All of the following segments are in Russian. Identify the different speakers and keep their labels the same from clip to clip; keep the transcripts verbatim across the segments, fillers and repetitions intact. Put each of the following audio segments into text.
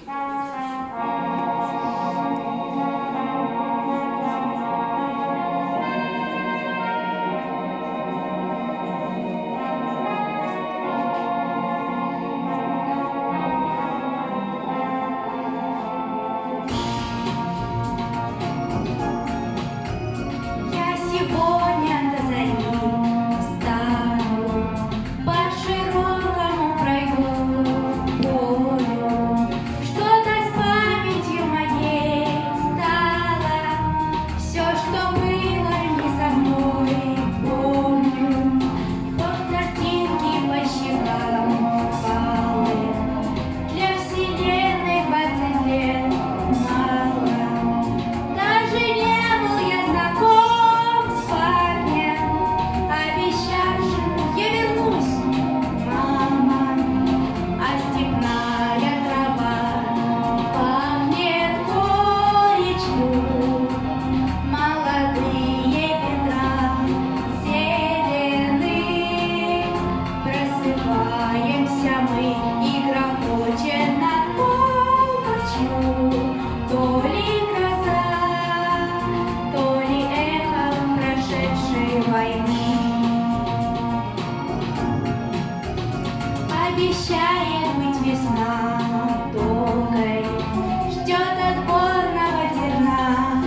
Speaker 1: Обещает быть весна долгой, ждет отборного зерна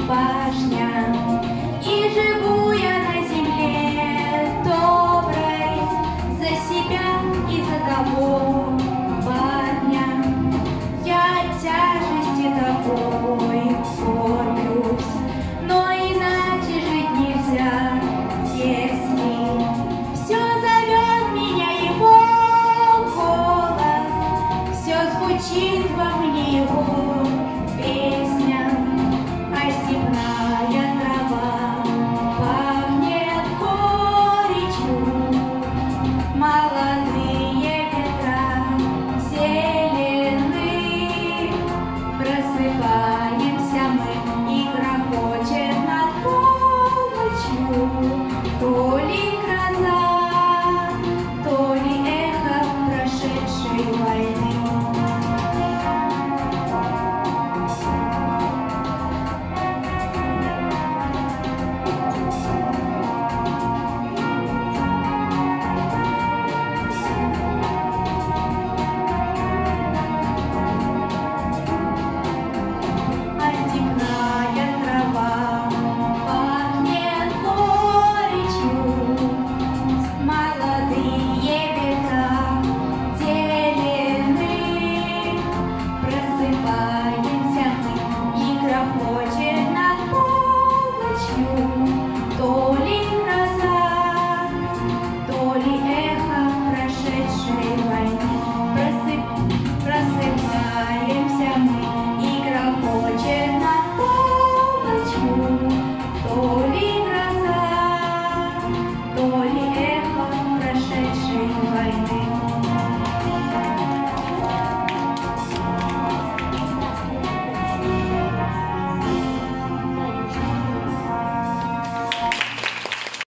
Speaker 1: башня. И живу я на земле доброй за себя и за того парня. Я от тяжести такой кормлюсь, но иначе жить нельзя, если все зовет меня его голос, все звучит во мне его песня.